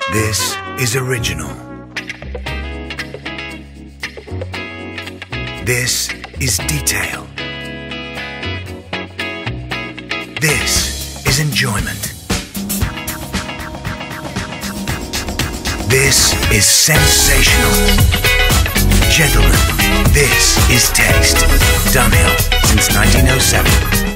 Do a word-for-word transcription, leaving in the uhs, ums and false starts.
This is original. This is detail. This is enjoyment. This is sensational. Gentlemen, this is taste. Dunhill since nineteen oh seven.